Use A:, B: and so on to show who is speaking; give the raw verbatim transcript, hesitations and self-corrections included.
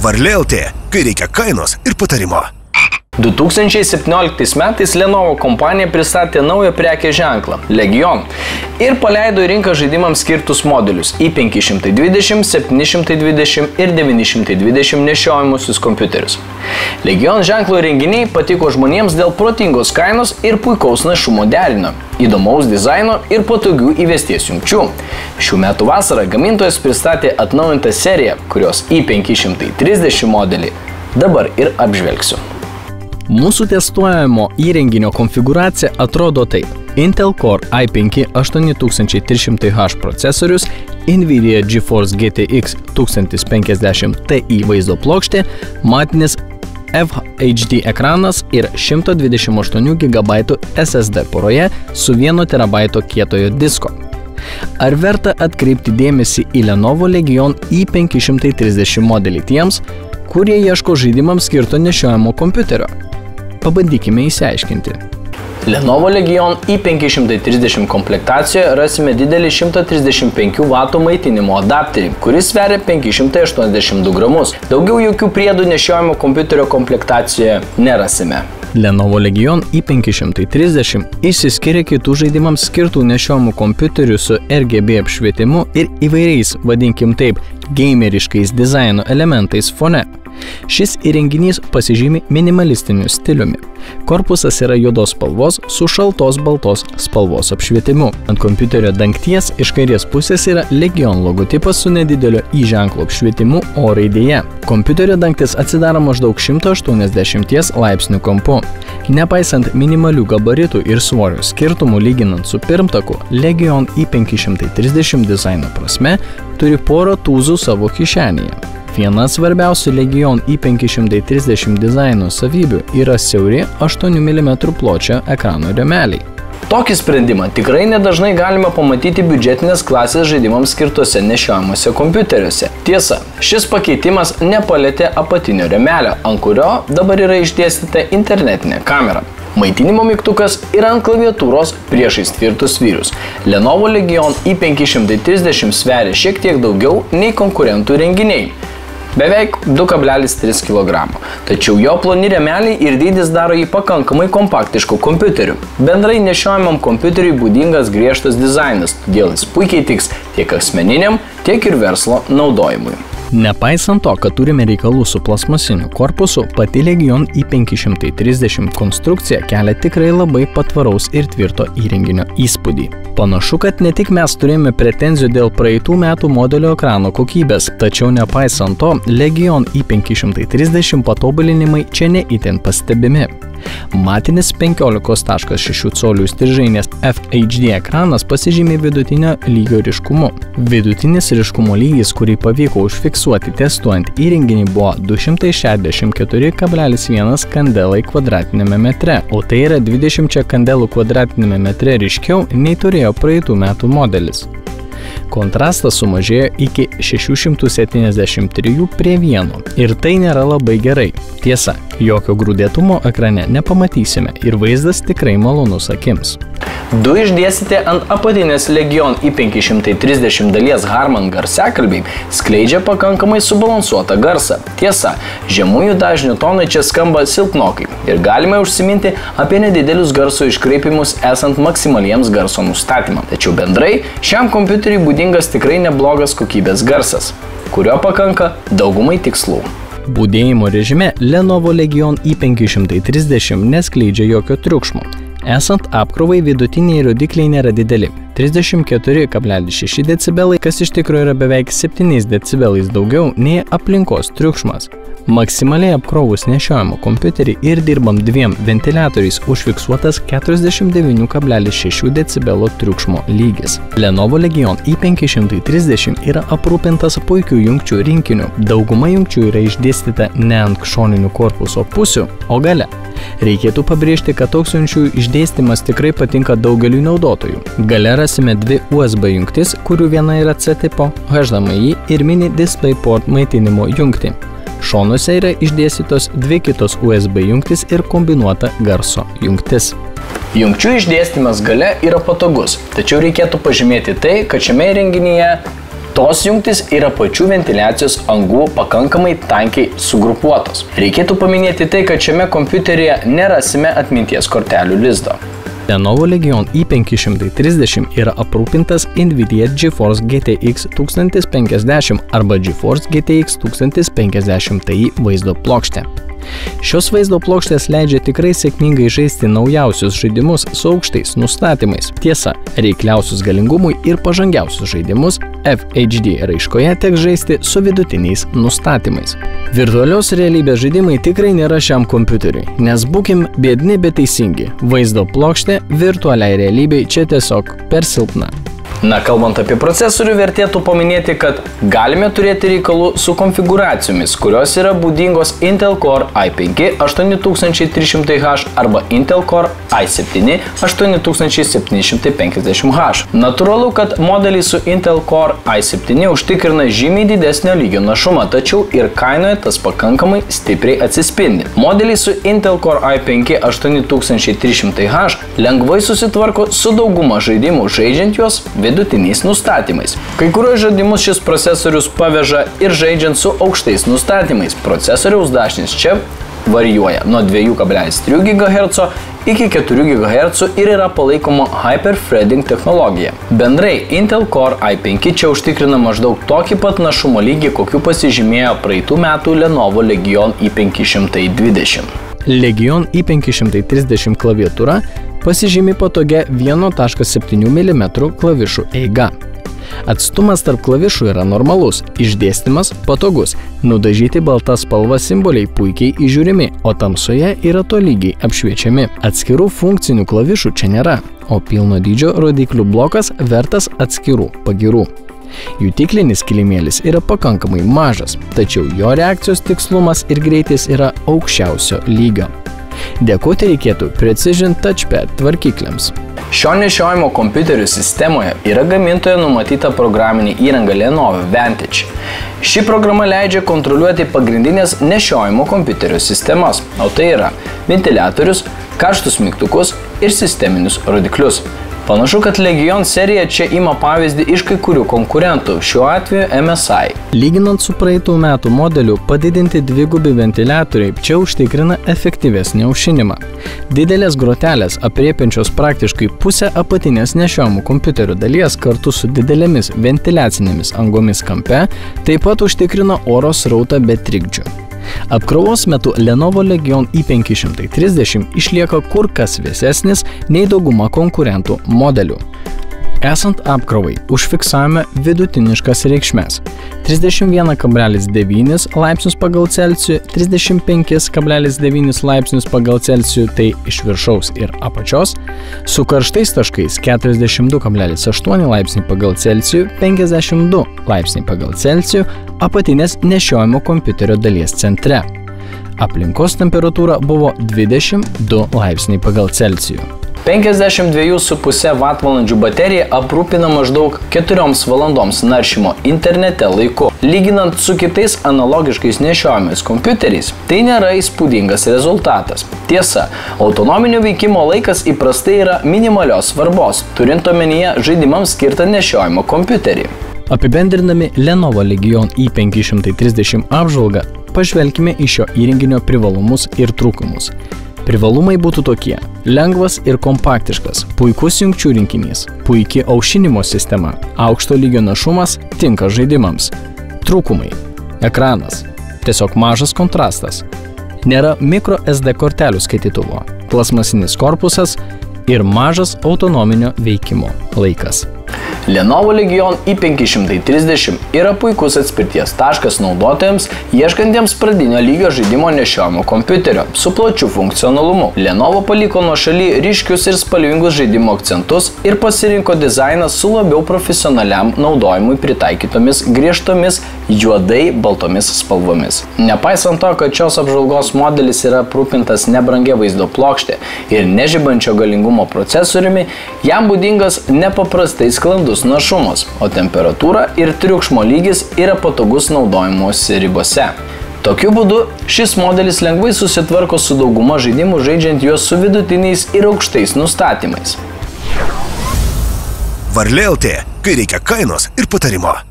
A: Varlė L T, kai reikia kainos ir patarimo.
B: du tūkstančiai septynioliktais metais Lenovo kompanija pristatė naują prekės ženklą – Legion ir paleido į rinką žaidimams skirtus modelius i penki šimtai dvidešimt, septyni šimtai dvidešimt ir devyni šimtai dvidešimt nešiojamusius kompiuterius. Legion ženklo įrenginiai patiko žmonėms dėl protingos kainos ir puikaus našumo derinio, įdomaus dizaino ir patogių įvesties jungčių. Šių metų vasarą gamintojas pristatė atnaujintą seriją, kurios i penki šimtai trisdešimt modelį dabar ir apžvelgsiu.
C: Mūsų testuojamo įrenginio konfiguracija atrodo taip. Intel Core i penki aštuoni tūkstančiai trys šimtai H procesorius, Nvidia GeForce G T X tūkstantis penkiasdešimt Ti vaizdo plokštė, matinis F H D ekranas ir šimto dvidešimt aštuonių gigabaitų S S D poroje su vieno terabaito kietojo disko. Ar verta atkreipti dėmesį į Lenovo Legion i penki šimtai trisdešimt modelį tiems, kurie ieško žaidimams skirto nešiojamo kompiuterio? Pabandykime įsiaiškinti.
B: Lenovo Legion i penki šimtai trisdešimt komplektacijoje rasime didelį šimto trisdešimt penkių vatų maitinimo adapterį, kuris sveria penki šimtai aštuoniasdešimt du gramus. Daugiau jokių priedų nešiojamo kompiuterio komplektacijoje nerasime.
C: Lenovo Legion i penki šimtai trisdešimt išsiskiria kitų žaidimams skirtų nešiojamų kompiuterių su R G B apšvietimu ir įvairiais, vadinkim taip, gameriškais dizaino elementais fone. Šis įrenginys pasižymi minimalistiniu stiliumi. Korpusas yra juodos spalvos su šaltos baltos spalvos apšvietimu. Ant kompiuterio dangties iš kairės pusės yra Legion logotipas su nedidelio I ženklo apšvietimu O raidėje. Kompiuterio dangtis atsidaro maždaug šimto aštuoniasdešimt laipsnių kampu. Nepaisant minimalių gabaritų ir svorio skirtumų lyginant su pirmtaku, Legion i penki šimtai trisdešimt dizaino prasme turi porą tūzų savo kišenėje. Viena svarbiausių Legion i penki šimtai trisdešimt dizaino savybių yra siauri aštuonių milimetrų pločio ekrano rėmeliai.
B: Tokį sprendimą tikrai nedažnai galima pamatyti biudžetinės klasės žaidimams skirtose nešiojamuose kompiuteriuose. Tiesa, šis pakeitimas nepalietė apatinio rėmelio, ant kurio dabar yra išdėstyta internetinė kamera. Maitinimo mygtukas yra ant klaviatūros priešais tvirtus vyrus. Lenovo Legion i penki šimtai trisdešimt sveria šiek tiek daugiau nei konkurentų įrenginiai. Beveik du kablelis tris kilogramo. Tačiau jo ploni rėmeliai ir dydis daro jį pakankamai kompaktišku kompiuteriu. Bendrai nešiojamam kompiuteriui būdingas griežtas dizainas, todėl jis puikiai tiks tiek asmeniniam, tiek ir verslo naudojimui.
C: Nepaisant to, kad turime reikalų su plasmasiniu korpusu, pati Legion i penki šimtai trisdešimt konstrukcija kelia tikrai labai patvaraus ir tvirto įrenginio įspūdį. Panašu, kad ne tik mes turėjome pretenzijų dėl praeitų metų modelio ekrano kokybės, tačiau nepaisant to, Legion i penki šimtai trisdešimt patobulinimai čia ne itin pastebimi. Matinis penkiolikos taškas šeši colių stiržainės F H D ekranas pasižymė vidutinio lygio ryškumu. Vidutinis ryškumo lygis, kurį pavyko užfiksuoti testuojant įrenginį, buvo du šimtai šešiasdešimt keturi kablelis vienas kandelai kvadratiniame metre, o tai yra dvidešimt kandelų kvadratiniame metre ryškiau nei turėjo praeitų metų modelis. Kontrastas sumažėjo iki šešių šimtų septyniasdešimt trijų prie vieno ir tai nėra labai gerai. Tiesa, jokio grūdėtumo ekrane nepamatysime ir vaizdas tikrai malonus akims.
B: Du išdėstyti ant apatinės Legion i penki šimtai trisdešimt dalies Harman garsiakalbiai skleidžia pakankamai subalansuotą garsą. Tiesa, žemųjų dažnių tonai čia skamba silpnokai ir galime užsiminti apie nedidelius garso iškreipimus esant maksimaliems garso nustatymams. Tačiau bendrai šiam kompiuteriui būdingas tikrai neblogas kokybės garsas, kurio pakanka daugumai tikslų.
C: Budėjimo režime Lenovo Legion i penki šimtai trisdešimt neskleidžia jokio triukšmo. Esant apkrovai vidutiniai rodikliai nėra dideli – trisdešimt keturi kablelis šeši decibelai, kas iš tikrųjų yra beveik septyniais decibelais daugiau nei aplinkos triukšmas. Maksimaliai apkrovus nešiojamą kompiuterį ir dirbam dviem ventiliatoriais užfiksuotas keturiasdešimt devyni kablelis šeši decibelo triukšmo lygis. Lenovo Legion i penki šimtai trisdešimt yra aprūpintas puikių jungčių rinkiniu. Dauguma jungčių yra išdėstyta ne ant šoninių korpuso pusių, o gale. Reikėtų pabrėžti, kad toks jungčių išdėstymas tikrai patinka daugeliui naudotojų. Gale rasime dvi U S B jungtis, kurių viena yra C tipo, H D M I ir mini DisplayPort maitinimo jungtį. Šonuose yra išdėstytos dvi kitos U S B jungtis ir kombinuota garso jungtis.
B: Jungčių išdėstymas gale yra patogus, tačiau reikėtų pažymėti tai, kad šiame įrenginyje Tos jungtis yra pačių ventiliacijos angų pakankamai tankiai sugrupuotos. Reikėtų paminėti tai, kad šiame kompiuteryje nerasime atminties kortelių lizdo.
C: Lenovo Legion i penki šimtai trisdešimt yra aprūpintas NVIDIA GeForce G T X tūkstantis penkiasdešimt arba GeForce G T X tūkstantis penkiasdešimt Ti vaizdo plokšte. Šios vaizdo plokštės leidžia tikrai sėkmingai žaisti naujausius žaidimus su aukštais nustatymais. Tiesa, reikliausius galingumui ir pažangiausius žaidimus F H D raiškoje teks žaisti su vidutiniais nustatymais. Virtualios realybės žaidimai tikrai nėra šiam kompiuteriui, nes būkim biedni bet teisingi. Vaizdo plokštė virtualiai realybei čia tiesiog per silpna.
B: Na, kalbant apie procesorių, vertėtų paminėti, kad galime turėti reikalų su konfiguracijomis, kurios yra būdingos Intel Core i penki aštuoni tūkstančiai trys šimtai H arba Intel Core i septyni aštuoni tūkstančiai septyni šimtai penkiasdešimt H. Natūralu, kad modeliai su Intel Core i septyni užtikrina žymiai didesnio lygio našumą, tačiau ir kainoje tas pakankamai stipriai atsispindi. Modeliai su Intel Core i penki aštuoni tūkstančiai trys šimtai H lengvai susitvarko su dauguma žaidimų, žaidžiant juos vidutiniais nustatymais. Kai kuriuos žaidimus šis procesorius paveža ir žaidžiant su aukštais nustatymais. Procesoriaus dažnis čia varijuoja nuo dviejų kablelis trijų gigahercų iki keturių gigahercų ir yra palaikoma hyper-threading technologija. Bendrai, Intel Core i penki čia užtikrina maždaug tokį pat našumo lygį, kokiu pasižymėjo praeitų metų Lenovo Legion i penki šimtai dvidešimt.
C: Legion i penki šimtai trisdešimt klaviatūra pasižymi patogia vieno taškas septynių milimetrų klavišų eiga. Atstumas tarp klavišų yra normalus, išdėstymas patogus, nudažyti baltą spalvą simboliai puikiai įžiūrimi, o tamsoje yra tolygiai apšviečiami. Atskirų funkcinių klavišų čia nėra, o pilno dydžio rodiklių blokas vertas atskirų pagyrų. Jutiklinis kilimėlis yra pakankamai mažas, tačiau jo reakcijos tikslumas ir greitis yra aukščiausio lygio. Dėkoti reikėtų Precision Touchpad tvarkikliams.
B: Šio nešiojimo kompiuterių sistemoje yra gamintojo numatyta programinė įranga Lenovo Vantage. Ši programa leidžia kontroliuoti pagrindinės nešiojimo kompiuterių sistemas, o tai yra ventiliatorius, karštus mygtukus ir sisteminius rodiklius. Panašu, kad Legion serija čia ima pavyzdį iš kai kurių konkurentų, šiuo atveju M S I.
C: Lyginant su praeitų metų modeliu, padidinti dvigubi ventiliatoriai čia užtikrina efektyvesnį aušinimą. Didelės grotelės, apriepiančios praktiškai pusę apatinės nešiojamų kompiuterių dalies kartu su didelėmis ventiliacinėmis angomis kampe, taip pat užtikrina oro srautą be trikdžių. Apkrovos metu Lenovo Legion i penki šimtai trisdešimt išlieka kur kas vėsesnis nei dauguma konkurentų modelių. Esant apkrovai, užfiksavome vidutiniškas reikšmes – trisdešimt vienas kablelis devynis laipsnius pagal Celsių, trisdešimt penkis kablelis devynis laipsnius pagal Celsių, tai iš viršaus ir apačios, su karštais taškais keturiasdešimt du kablelis aštuoni laipsniai pagal Celsių, penkiasdešimt du laipsniai pagal Celsių, apatinės nešiojimo kompiuterio dalies centre. Aplinkos temperatūra buvo dvidešimt du laipsniai pagal Celsių.
B: penkiasdešimt dvi su puse vatvalandžių baterija aprūpina maždaug keturioms valandoms naršymo internete laiku. Lyginant su kitais analogiškais nešiojamais kompiuteriais, tai nėra įspūdingas rezultatas. Tiesa, autonominio veikimo laikas įprastai yra minimalios svarbos, turint omenyje žaidimams skirtą nešiojimo kompiuterį.
C: Apibendrinami Lenovo Legion i penki šimtai trisdešimt apžvalgą, pažvelkime į šio įrenginio privalumus ir trūkumus. Privalumai būtų tokie – lengvas ir kompaktiškas, puikus jungčių rinkinys, puiki aušinimo sistema, aukšto lygio našumas, tinka žaidimams. Trūkumai – ekranas, tiesiog mažas kontrastas, nėra micro S D kortelių skaitytuvo, plastmasinis korpusas ir mažas autonominio veikimo laikas.
B: Lenovo Legion i penki šimtai trisdešimt yra puikus atspirties taškas naudotojams, ieškantiems pradinio lygio žaidimo nešiojamo kompiuterio su plačiu funkcionalumu. Lenovo paliko nuošaly ryškius ir spalvingus žaidimo akcentus ir pasirinko dizainą su labiau profesionaliam naudojimui pritaikytomis griežtomis juodai baltomis spalvomis. Nepaisant to, kad šios apžvalgos modelis yra aprūpintas nebrangia vaizdo plokštė ir nežibančio galingumo procesoriumi, jam būdingas nepaprastai sklandus našumas, o temperatūra ir triukšmo lygis yra patogus naudojimuose ribose. Tokiu būdu šis modelis lengvai susitvarko su dauguma žaidimų, žaidžiant juos su vidutiniais ir aukštais nustatymais.
A: Varlė L T, kai reikia kainos ir patarimo.